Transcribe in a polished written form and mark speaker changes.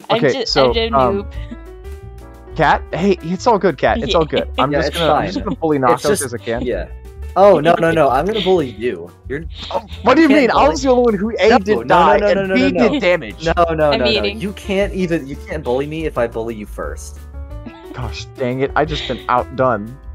Speaker 1: Okay, so,
Speaker 2: I'm just a noob.
Speaker 1: Cat? Hey, it's all good, Cat. It's all good. I'm
Speaker 3: Yeah,
Speaker 1: just
Speaker 3: it's
Speaker 1: gonna
Speaker 3: fine.
Speaker 1: bully
Speaker 3: It's
Speaker 1: Nako
Speaker 3: just-
Speaker 1: as I can.
Speaker 3: Yeah. Oh no! I'm gonna bully you. You're.
Speaker 1: What do you
Speaker 3: can't
Speaker 1: mean? I
Speaker 3: bully-
Speaker 1: was the only one who A
Speaker 3: No,
Speaker 1: didn't
Speaker 3: no,
Speaker 1: die
Speaker 3: no, no,
Speaker 1: and
Speaker 3: no,
Speaker 1: B
Speaker 3: no, no.
Speaker 1: did damage.
Speaker 3: No.
Speaker 2: I'm eating.
Speaker 3: You can't bully me if I bully you first.
Speaker 1: Gosh dang it! I just been outdone.